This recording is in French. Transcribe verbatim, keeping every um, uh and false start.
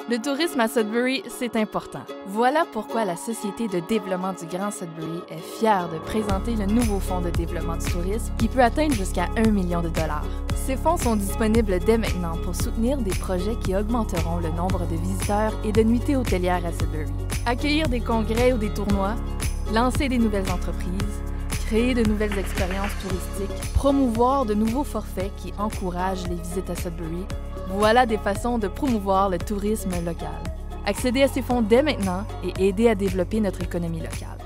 Le tourisme à Sudbury, c'est important. Voilà pourquoi la Société de développement du Grand Sudbury est fière de présenter le nouveau fonds de développement du tourisme qui peut atteindre jusqu'à un million de dollars. Ces fonds sont disponibles dès maintenant pour soutenir des projets qui augmenteront le nombre de visiteurs et de nuitées hôtelières à Sudbury. Accueillir des congrès ou des tournois, lancer des nouvelles entreprises, créer de nouvelles expériences touristiques, promouvoir de nouveaux forfaits qui encouragent les visites à Sudbury. Voilà des façons de promouvoir le tourisme local. Accédez à ces fonds dès maintenant et aidez à développer notre économie locale.